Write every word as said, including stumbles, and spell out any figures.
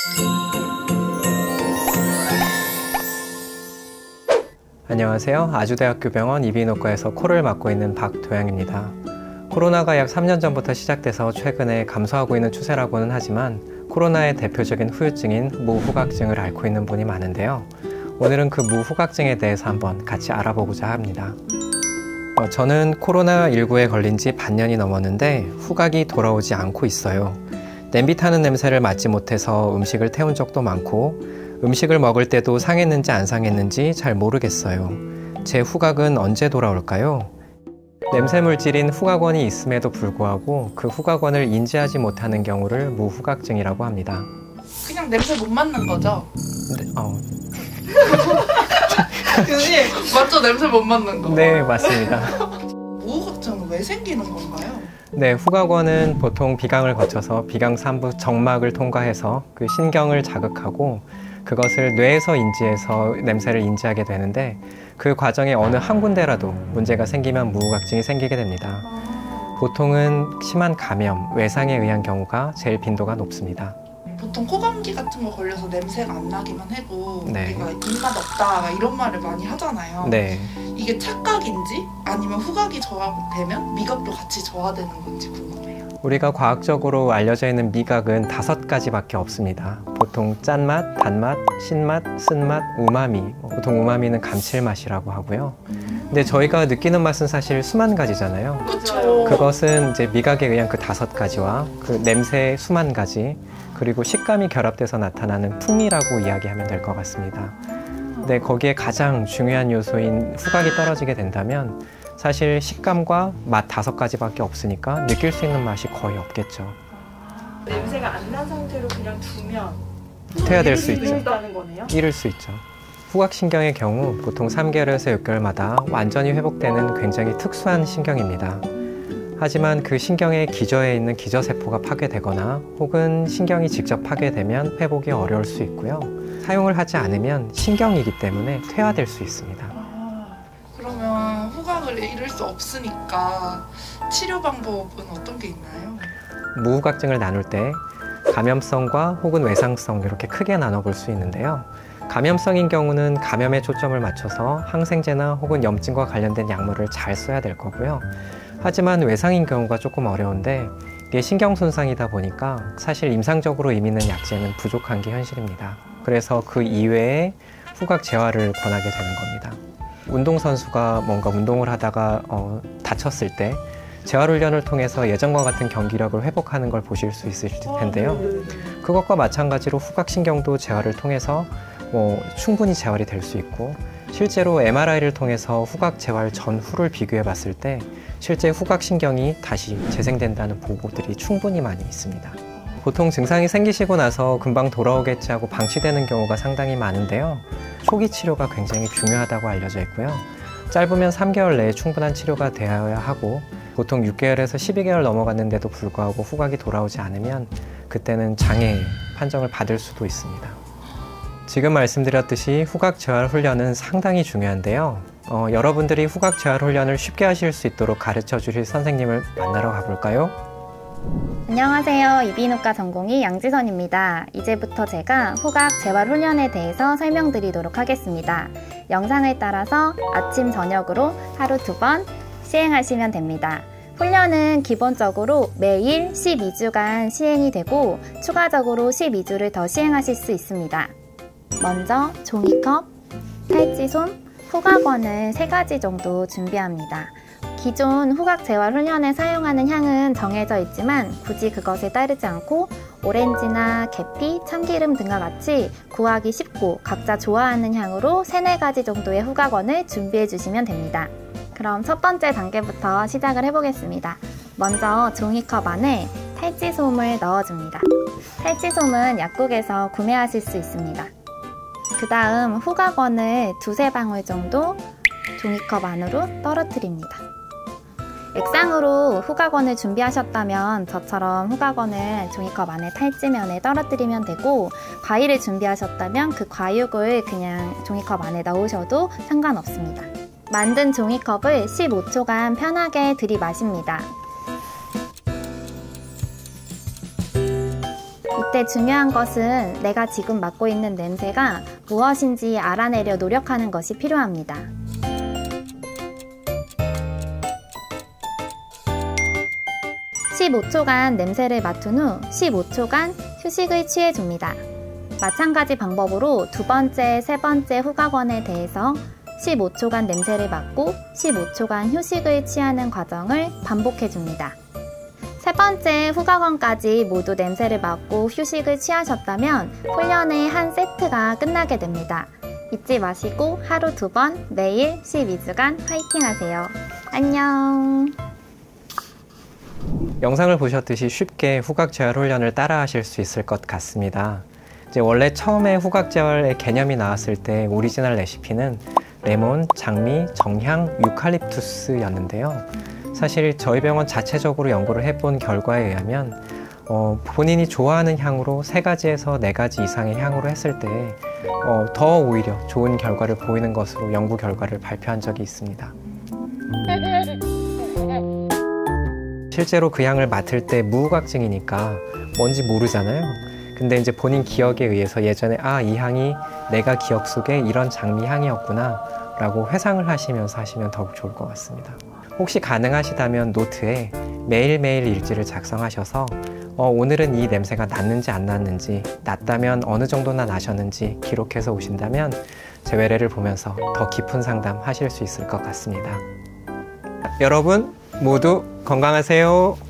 안녕하세요. 아주대학교 병원 이비인후과에서 코를 맡고 있는 박도양입니다. 코로나가 약 삼 년 전부터 시작돼서 최근에 감소하고 있는 추세라고는 하지만 코로나의 대표적인 후유증인 무후각증을 앓고 있는 분이 많은데요. 오늘은 그 무후각증에 대해서 한번 같이 알아보고자 합니다. 어, 저는 코로나 일구에 걸린 지 반년이 넘었는데 후각이 돌아오지 않고 있어요. 냄비 타는 냄새를 맡지 못해서 음식을 태운 적도 많고 음식을 먹을 때도 상했는지 안 상했는지 잘 모르겠어요. 제 후각은 언제 돌아올까요? 냄새 물질인 후각원이 있음에도 불구하고 그 후각원을 인지하지 못하는 경우를 무후각증이라고 합니다. 그냥 냄새 못 맡는 거죠? 네, 어. 교수님, 맞죠? 냄새 못 맡는 거. 네, 맞습니다. 무후각증은 왜 생기는 건가요? 네, 후각원은 보통 비강을 거쳐서 비강 삼부 정막을 통과해서 그 신경을 자극하고 그것을 뇌에서 인지해서 냄새를 인지하게 되는데 그 과정에 어느 한 군데라도 문제가 생기면 무후각증이 생기게 됩니다. 보통은 심한 감염, 외상에 의한 경우가 제일 빈도가 높습니다. 보통 코감기 같은 거 걸려서 냄새가 안 나기만 해도 네. 우리가 입맛 없다 이런 말을 많이 하잖아요. 네. 이게 착각인지 아니면 후각이 저하되면 미각도 같이 저하되는 건지 궁금해요. 우리가 과학적으로 알려져 있는 미각은 다섯 가지밖에 없습니다. 보통 짠맛, 단맛, 신맛, 쓴맛, 우마미. 보통 우마미는 감칠맛이라고 하고요. 근데 저희가 느끼는 맛은 사실 수만 가지잖아요. 그렇죠. 그것은 이제 미각에 의한 그 다섯 가지와 그 냄새의 수만 가지, 그리고 식감이 결합돼서 나타나는 풍미라고 이야기하면 될 것 같습니다. 근데 거기에 가장 중요한 요소인 후각이 떨어지게 된다면 사실 식감과 맛 다섯 가지밖에 없으니까 느낄 수 있는 맛이 거의 없겠죠. 냄새가 안 난 상태로 그냥 두면 퇴화될 수 있죠. 잃는다는 거네요? 잃을 수 있죠. 후각신경의 경우 보통 삼 개월에서 육 개월마다 완전히 회복되는 굉장히 특수한 신경입니다. 하지만 그 신경의 기저에 있는 기저세포가 파괴되거나 혹은 신경이 직접 파괴되면 회복이 어려울 수 있고요. 사용을 하지 않으면 신경이기 때문에 퇴화될 수 있습니다. 아, 그러면 후각을 잃을 수 없으니까 치료 방법은 어떤 게 있나요? 무후각증을 나눌 때 감염성과 혹은 외상성 이렇게 크게 나눠볼 수 있는데요. 감염성인 경우는 감염에 초점을 맞춰서 항생제나 혹은 염증과 관련된 약물을 잘 써야 될 거고요. 하지만 외상인 경우가 조금 어려운데 이게 신경 손상이다 보니까 사실 임상적으로 의미 있는 약제는 부족한 게 현실입니다. 그래서 그 이외에 후각 재활을 권하게 되는 겁니다. 운동선수가 뭔가 운동을 하다가 어, 다쳤을 때 재활훈련을 통해서 예전과 같은 경기력을 회복하는 걸 보실 수 있을 텐데요. 그것과 마찬가지로 후각신경도 재활을 통해서 뭐 충분히 재활이 될 수 있고 실제로 엠알아이를 통해서 후각 재활 전후를 비교해 봤을 때 실제 후각신경이 다시 재생된다는 보고들이 충분히 많이 있습니다. 보통 증상이 생기시고 나서 금방 돌아오겠지 하고 방치되는 경우가 상당히 많은데요. 초기 치료가 굉장히 중요하다고 알려져 있고요. 짧으면 삼 개월 내에 충분한 치료가 되어야 하고 보통 육 개월에서 십이 개월 넘어갔는데도 불구하고 후각이 돌아오지 않으면 그때는 장애 판정을 받을 수도 있습니다. 지금 말씀드렸듯이 후각 재활 훈련은 상당히 중요한데요. 어, 여러분들이 후각 재활 훈련을 쉽게 하실 수 있도록 가르쳐 주실 선생님을 만나러 가볼까요? 안녕하세요. 이비인후과 전공의 양지선입니다. 이제부터 제가 후각 재활 훈련에 대해서 설명드리도록 하겠습니다. 영상을 따라서 아침, 저녁으로 하루 두 번 시행하시면 됩니다. 훈련은 기본적으로 매일 십이 주간 시행이 되고 추가적으로 십이 주를 더 시행하실 수 있습니다. 먼저 종이컵, 탈지솜, 후각원을 세 가지 정도 준비합니다. 기존 후각 재활 훈련에 사용하는 향은 정해져 있지만 굳이 그것에 따르지 않고 오렌지나 계피, 참기름 등과 같이 구하기 쉽고 각자 좋아하는 향으로 세네 가지 정도의 후각원을 준비해 주시면 됩니다. 그럼 첫 번째 단계부터 시작을 해보겠습니다. 먼저 종이컵 안에 탈지솜을 넣어줍니다. 탈지솜은 약국에서 구매하실 수 있습니다. 그 다음 후각원을 두세 방울 정도 종이컵 안으로 떨어뜨립니다. 액상으로 후각원을 준비하셨다면 저처럼 후각원을 종이컵 안에 탈지면에 떨어뜨리면 되고, 과일을 준비하셨다면 그 과육을 그냥 종이컵 안에 넣으셔도 상관없습니다. 만든 종이컵을 십오 초간 편하게 들이마십니다. 이때 중요한 것은 내가 지금 맡고 있는 냄새가 무엇인지 알아내려 노력하는 것이 필요합니다. 십오 초간 냄새를 맡은 후 십오 초간 휴식을 취해줍니다. 마찬가지 방법으로 두 번째, 세 번째 후각원에 대해서 십오 초간 냄새를 맡고 십오 초간 휴식을 취하는 과정을 반복해줍니다. 세 번째 후각원까지 모두 냄새를 맡고 휴식을 취하셨다면 훈련의 한 세트가 끝나게 됩니다. 잊지 마시고 하루 두 번, 매일 십이 주간 화이팅 하세요. 안녕! 영상을 보셨듯이 쉽게 후각 재활 훈련을 따라 하실 수 있을 것 같습니다. 이제 원래 처음에 후각 재활의 개념이 나왔을 때 오리지널 레시피는 레몬, 장미, 정향, 유칼립투스였는데요. 사실 저희 병원 자체적으로 연구를 해본 결과에 의하면 어, 본인이 좋아하는 향으로 세 가지에서 네 가지 이상의 향으로 했을 때 어, 더 오히려 좋은 결과를 보이는 것으로 연구 결과를 발표한 적이 있습니다. 실제로 그 향을 맡을 때 무후각증이니까 뭔지 모르잖아요. 근데 이제 본인 기억에 의해서 예전에 아, 이 향이 내가 기억 속에 이런 장미 향이었구나 라고 회상을 하시면서 하시면 더욱 좋을 것 같습니다. 혹시 가능하시다면 노트에 매일매일 일지를 작성하셔서 어, 오늘은 이 냄새가 났는지 안 났는지, 났다면 어느 정도나 나셨는지 기록해서 오신다면 제 외래를 보면서 더 깊은 상담 하실 수 있을 것 같습니다. 여러분 모두 건강하세요.